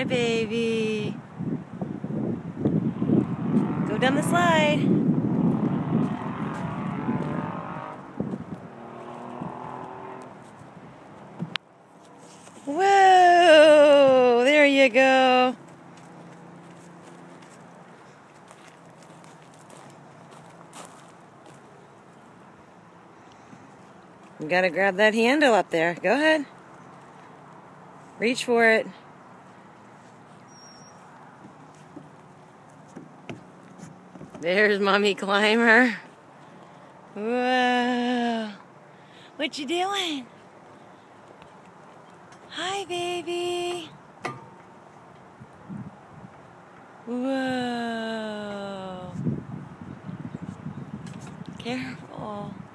Hi, baby. Go down the slide. Whoa! There you go. You gotta grab that handle up there. Go ahead. Reach for it. There's Mommy Climber. Whoa. What you doing? Hi, baby. Whoa. Careful.